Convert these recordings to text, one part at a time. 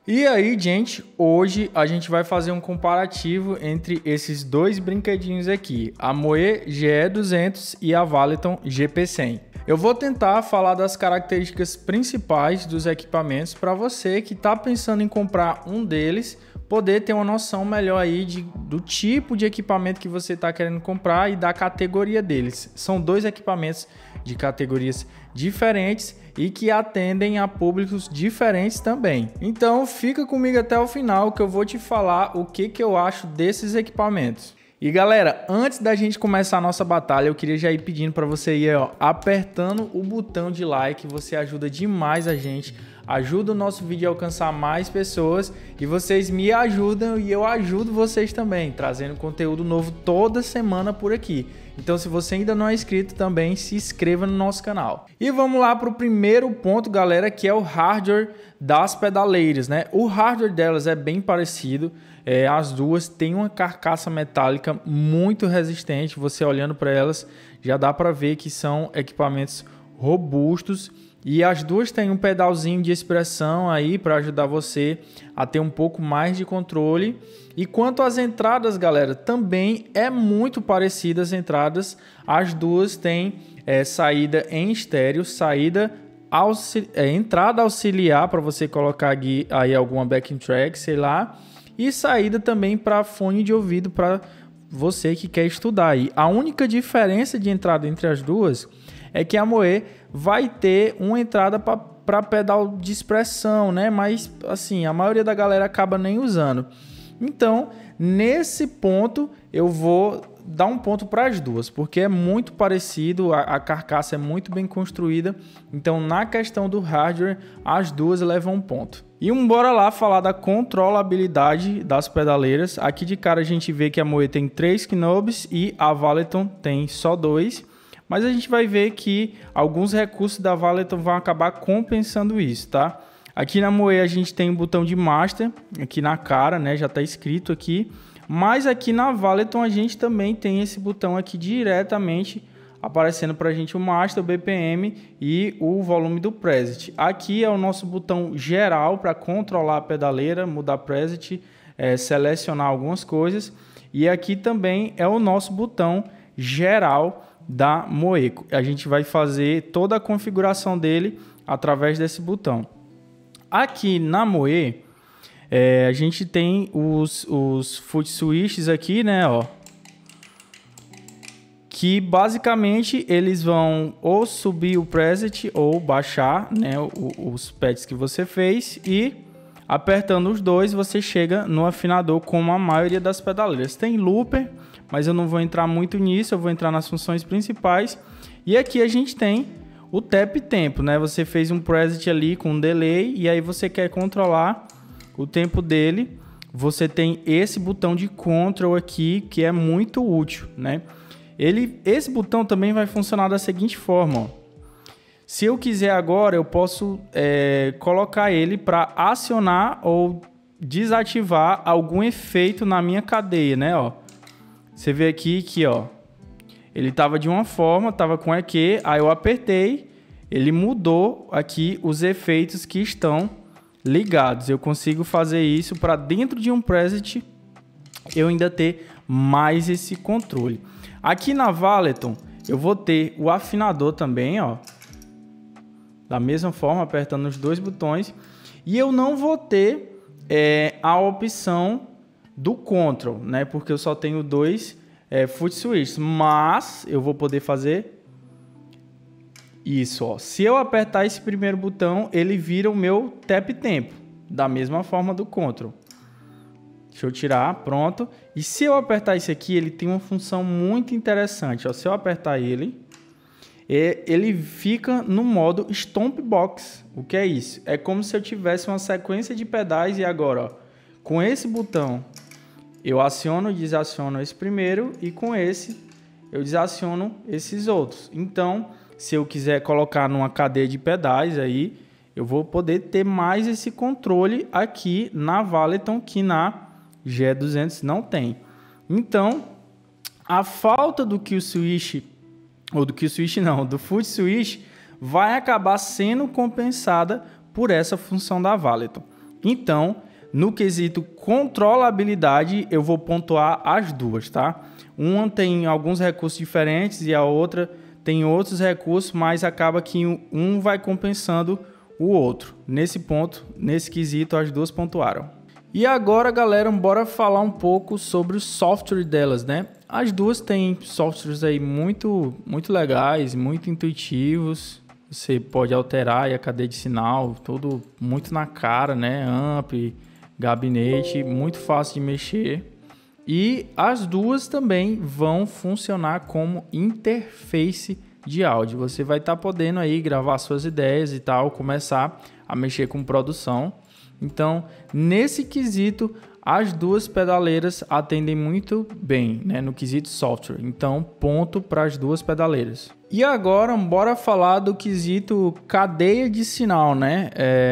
E aí, gente, hoje a gente vai fazer um comparativo entre esses dois brinquedinhos aqui, a Moe GE200 e a Valiton GP100. Eu vou tentar falar das características principais dos equipamentos para você que está pensando em comprar um deles, poder ter uma noção melhor aí do tipo de equipamento que você está querendo comprar e da categoria deles. São dois equipamentos de categorias diferentes e que atendem a públicos diferentes também. Então fica comigo até o final que eu vou te falar o que eu acho desses equipamentos. E galera, antes da gente começar a nossa batalha, eu queria já ir pedindo para você ir apertando o botão de like, você ajuda demais a gente, ajuda o nosso vídeo a alcançar mais pessoas e vocês me ajudam e eu ajudo vocês também, trazendo conteúdo novo toda semana por aqui. Então se você ainda não é inscrito também, se inscreva no nosso canal. E vamos lá para o primeiro ponto, galera, que é o hardware das pedaleiras, né? O hardware delas é bem parecido. As duas têm uma carcaça metálica muito resistente. Você olhando para elas já dá para ver que são equipamentos robustos e as duas têm um pedalzinho de expressão aí para ajudar você a ter um pouco mais de controle. E quanto às entradas, galera, também é muito parecida as entradas. As duas têm saída em estéreo, entrada auxiliar para você colocar aí alguma backing track, sei lá. E saída também para fone de ouvido para você que quer estudar aí. A única diferença de entrada entre as duas é que a Moe vai ter uma entrada para pedal de expressão, né? Mas assim, a maioria da galera acaba nem usando. Então, nesse ponto, eu vou dar um ponto para as duas, porque é muito parecido, a carcaça é muito bem construída. Então, na questão do hardware, as duas levam um ponto. E bora lá falar da controlabilidade das pedaleiras. Aqui de cara a gente vê que a Moe tem 3 knobs e a Valiton tem só 2. Mas a gente vai ver que alguns recursos da Valiton vão acabar compensando isso, tá? Aqui na Moe a gente tem o botão de master, aqui na cara, né? Já está escrito aqui. Mas aqui na Valiton a gente também tem esse botão aqui diretamente aparecendo para a gente o master, o BPM e o volume do preset. Aqui é o nosso botão geral para controlar a pedaleira, mudar preset, selecionar algumas coisas. E aqui também é o nosso botão geral da Moe. A gente vai fazer toda a configuração dele através desse botão. Aqui na Moe, a gente tem os foot switches aqui, né, ó, que basicamente eles vão ou subir o preset ou baixar, né, os pads que você fez, e apertando os dois você chega no afinador como a maioria das pedaleiras. Tem looper, mas eu não vou entrar muito nisso, eu vou entrar nas funções principais. E aqui a gente tem o tap tempo, né? Você fez um preset ali com um delay e aí você quer controlar o tempo dele. Você tem esse botão de control aqui que é muito útil, né? Esse botão também vai funcionar da seguinte forma, ó. Se eu quiser agora, eu posso colocar ele para acionar ou desativar algum efeito na minha cadeia, né? Ó, você vê aqui que, ó, ele estava de uma forma, estava com EQ, aí eu apertei, ele mudou aqui os efeitos que estão ligados. Eu consigo fazer isso para dentro de um preset, eu ainda ter mais esse controle. Aqui na Valiton, eu vou ter o afinador também, ó, da mesma forma, apertando os dois botões. E eu não vou ter a opção do control, né? Porque eu só tenho dois foot switches. Mas eu vou poder fazer isso, ó. Se eu apertar esse primeiro botão, ele vira o meu tap tempo, da mesma forma do control. Deixa eu tirar, pronto. E se eu apertar esse aqui, ele tem uma função muito interessante, ó. Se eu apertar ele fica no modo Stomp Box. O que é isso? É como se eu tivesse uma sequência de pedais e agora, ó, com esse botão eu aciono e desaciono esse primeiro e com esse eu desaciono esses outros. Então, se eu quiser colocar numa cadeia de pedais aí, eu vou poder ter mais esse controle aqui na Valiton que na GE200 não tem. Então, a falta do kill switch do foot switch vai acabar sendo compensada por essa função da Valiton. Então, no quesito controlabilidade, eu vou pontuar as duas, tá? Uma tem alguns recursos diferentes e a outra tem outros recursos, mas acaba que um vai compensando o outro. Nesse ponto, nesse quesito, as duas pontuaram. E agora, galera, bora falar um pouco sobre o software delas, né? As duas têm softwares aí muito legais, muito intuitivos. Você pode alterar aí a cadeia de sinal, tudo muito na cara, né? Amp, gabinete, muito fácil de mexer. E as duas também vão funcionar como interface de áudio. Você vai estar podendo aí gravar suas ideias e tal, começar a mexer com produção. Então, nesse quesito, as duas pedaleiras atendem muito bem, né, no quesito software. Então, ponto para as duas pedaleiras. E agora, bora falar do quesito cadeia de sinal, né?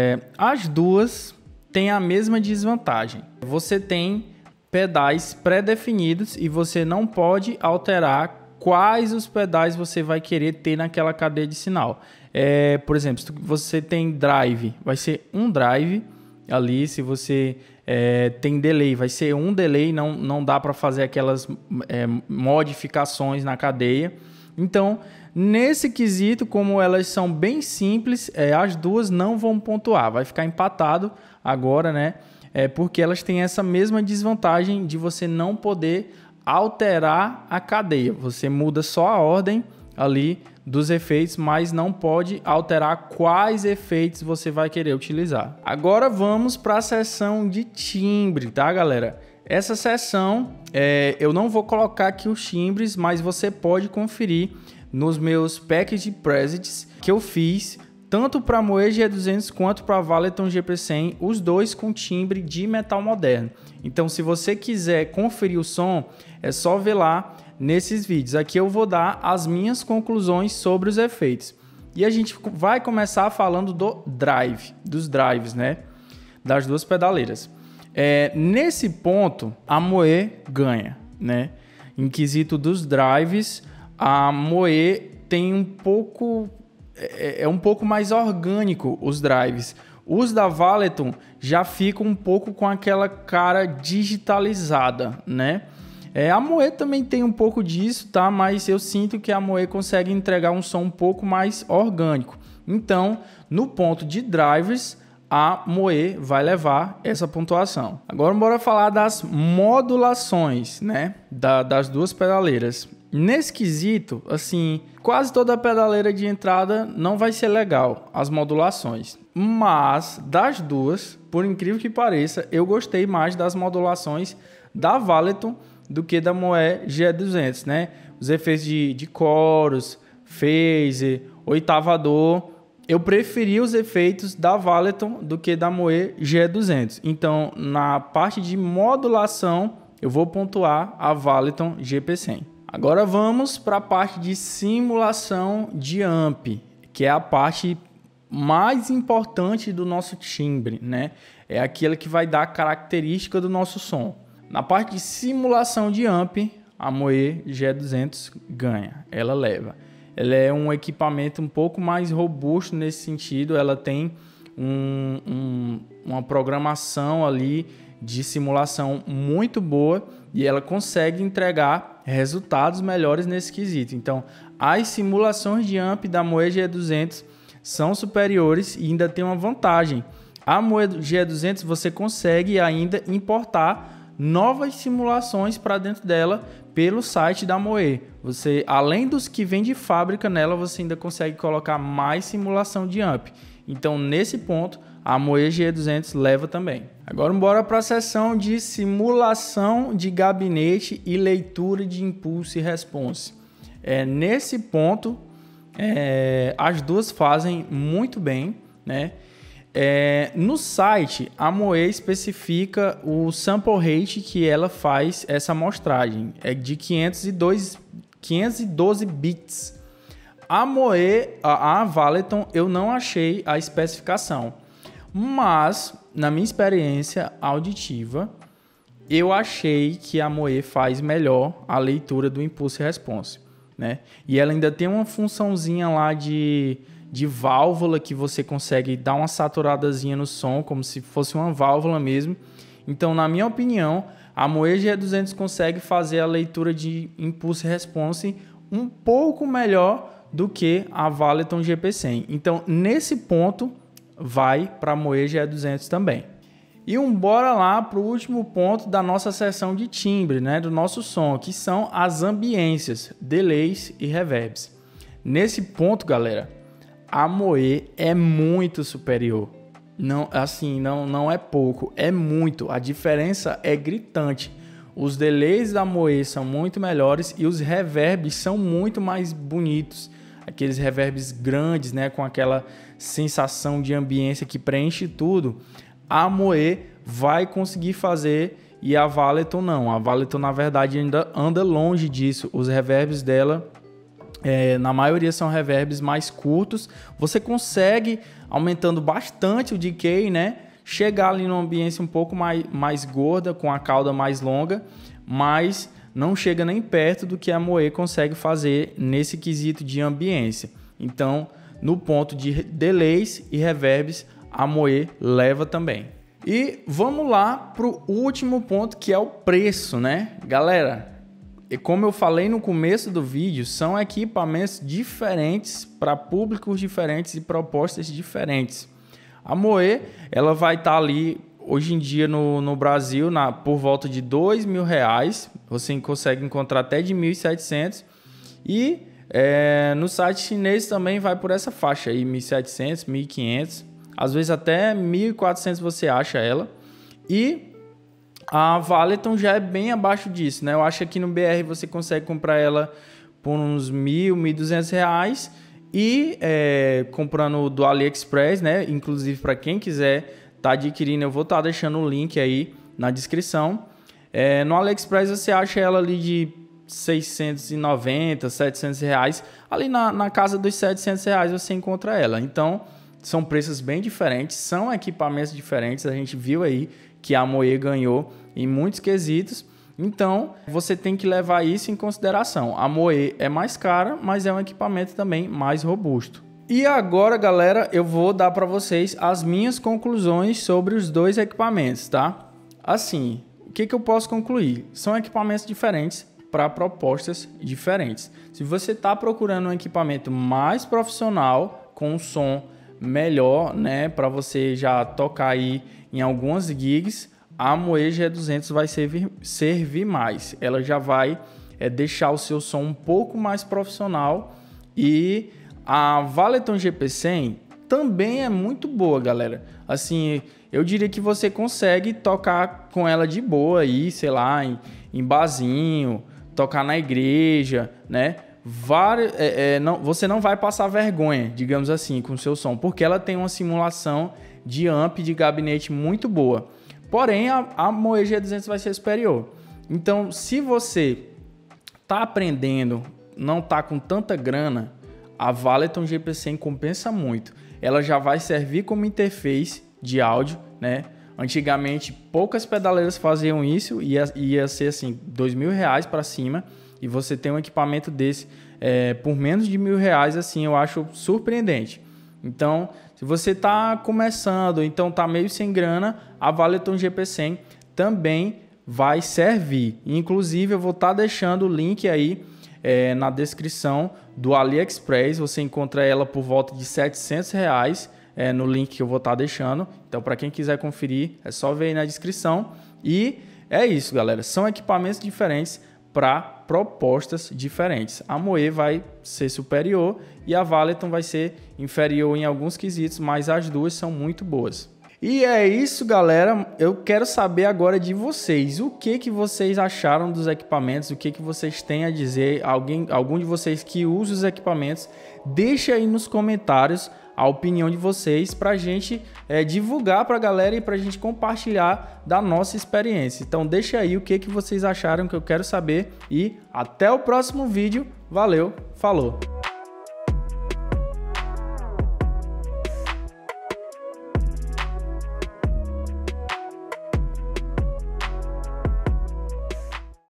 As duas têm a mesma desvantagem. Você tem pedais pré-definidos e você não pode alterar quais os pedais você vai querer ter naquela cadeia de sinal. Por exemplo, se você tem drive, vai ser um drive ali. Se você tem delay, vai ser um delay. Não dá para fazer aquelas modificações na cadeia. Então, nesse quesito, como elas são bem simples, as duas não vão pontuar. Vai ficar empatado agora, né? Porque elas têm essa mesma desvantagem de você não poder alterar a cadeia. Você muda só a ordem ali dos efeitos, mas não pode alterar quais efeitos você vai querer utilizar. Agora vamos para a seção de timbre, tá, galera? Essa seção, eu não vou colocar aqui os timbres, mas você pode conferir nos meus package presets que eu fiz, tanto para a Moe G200 quanto para a Valeton GP100, os dois com timbre de metal moderno. Então, se você quiser conferir o som, é só ver lá nesses vídeos. Aqui eu vou dar as minhas conclusões sobre os efeitos. E a gente vai começar falando dos drives, né? Das duas pedaleiras. Nesse ponto, a Moe ganha, né? Em quesito dos drives, a Moe tem um pouco mais orgânico os drives. Os da Valeton já ficam um pouco com aquela cara digitalizada, né? A Moe também tem um pouco disso, tá? Mas eu sinto que a Moe consegue entregar um som um pouco mais orgânico. Então, no ponto de drivers, a Moe vai levar essa pontuação. Agora, bora falar das modulações, né? Das duas pedaleiras. Nesse quesito, assim, quase toda a pedaleira de entrada não vai ser legal, as modulações. Mas, das duas, por incrível que pareça, eu gostei mais das modulações da Valeton do que da Moe G200, né? Os efeitos de coros, phaser, oitavador. Eu preferi os efeitos da Valeton do que da Moe G200. Então, na parte de modulação, eu vou pontuar a Valeton GP100. Agora vamos para a parte de simulação de amp, que é a parte mais importante do nosso timbre, né? É aquela que vai dar a característica do nosso som. Na parte de simulação de amp, a Moe G200 ganha, ela leva. Ela é um equipamento um pouco mais robusto nesse sentido, ela tem uma programação ali de simulação muito boa e ela consegue entregar resultados melhores nesse quesito. Então, as simulações de amp da Moe G200 são superiores e ainda tem uma vantagem. A Moe G200 você consegue ainda importar novas simulações para dentro dela pelo site da Moe. Você, além dos que vem de fábrica nela, você ainda consegue colocar mais simulação de amp. Então, nesse ponto, a Moe G200 leva também. Agora, bora para a seção de simulação de gabinete e leitura de impulso e response. Nesse ponto, as duas fazem muito bem, né? No site, a Moe especifica o sample rate que ela faz essa amostragem. É de 512 bits. A Valeton, eu não achei a especificação. Mas, na minha experiência auditiva, eu achei que a Moe faz melhor a leitura do impulso e response, né? E ela ainda tem uma funçãozinha lá de de válvula que você consegue dar uma saturadazinha no som, como se fosse uma válvula mesmo. Então, na minha opinião, a Moe GE200 consegue fazer a leitura de impulso e response um pouco melhor do que a Valiton GP100. Então, nesse ponto, vai para a Moe GE200 também. E bora lá para o último ponto da nossa seção de timbre, né, do nosso som, que são as ambiências, delays e reverbs. Nesse ponto, galera, a Moe é muito superior. Não, assim, não é pouco, é muito. A diferença é gritante. Os delays da Moe são muito melhores e os reverbs são muito mais bonitos. Aqueles reverbs grandes, né, com aquela sensação de ambiência que preenche tudo. A Moe vai conseguir fazer e a Valiton não. A Valiton, na verdade, ainda anda longe disso. Os reverbs dela, na maioria, são reverbs mais curtos. Você consegue, aumentando bastante o decay, né, chegar ali numa ambiência um pouco mais gorda, com a cauda mais longa, mas não chega nem perto do que a Moe consegue fazer nesse quesito de ambiência. Então, no ponto de delays e reverbs, a Moe leva também. E vamos lá para o último ponto, que é o preço, né? Galera, como eu falei no começo do vídeo, são equipamentos diferentes para públicos diferentes e propostas diferentes. A Moe, ela vai estar ali hoje em dia no Brasil por volta de R$2.000. Você consegue encontrar até de 1.700. E no site chinês também vai por essa faixa aí, 1.700, 1.500. Às vezes até 1.400 você acha ela. E a Valiton já é bem abaixo disso, né? Eu acho que aqui no BR você consegue comprar ela por uns R$1.000, R$1.200. E comprando do AliExpress, né? Inclusive para quem quiser tá adquirindo, eu vou estar deixando o link aí na descrição. No AliExpress você acha ela ali de R$690, R$700. Ali na casa dos R$700 você encontra ela. Então, são preços bem diferentes, são equipamentos diferentes. A gente viu aí que a Moe ganhou em muitos quesitos. Então, você tem que levar isso em consideração. A Moe é mais cara, mas é um equipamento também mais robusto. E agora, galera, eu vou dar para vocês as minhas conclusões sobre os dois equipamentos, tá? Assim, o que eu posso concluir? São equipamentos diferentes para propostas diferentes. Se você está procurando um equipamento mais profissional, com um som melhor, né, para você já tocar aí em algumas gigs, a Moe GE200 vai servir mais. Ela já vai deixar o seu som um pouco mais profissional. E a Valiton GP100 também é muito boa, galera. Assim, eu diria que você consegue tocar com ela de boa aí, sei lá, em barzinho, tocar na igreja, né? Você não vai passar vergonha, digamos assim, com o seu som, porque ela tem uma simulação de amp de gabinete muito boa. Porém, a Moe GE200 vai ser superior. Então, se você está aprendendo, não está com tanta grana, a Valiton GP100 compensa muito. Ela já vai servir como interface de áudio, né? Antigamente, poucas pedaleiras faziam isso, ia ser assim, R$2.000 para cima. E você tem um equipamento desse por menos de R$1.000, assim, eu acho surpreendente. Então, se você está começando, então está meio sem grana, a Valiton GP100 também vai servir. Inclusive, eu vou estar deixando o link aí na descrição do AliExpress. Você encontra ela por volta de R$700 no link que eu vou estar deixando. Então, para quem quiser conferir, é só ver aí na descrição. E é isso, galera. São equipamentos diferentes para propostas diferentes. A Moe vai ser superior e a Valiton vai ser inferior em alguns quesitos, mas as duas são muito boas. E é isso, galera. Eu quero saber agora de vocês. O que vocês acharam dos equipamentos? O que vocês têm a dizer? Algum de vocês que usa os equipamentos? Deixa aí nos comentários a opinião de vocês para a gente divulgar para a galera e para a gente compartilhar da nossa experiência. Então deixa aí o que vocês acharam, que eu quero saber. E até o próximo vídeo. Valeu, falou!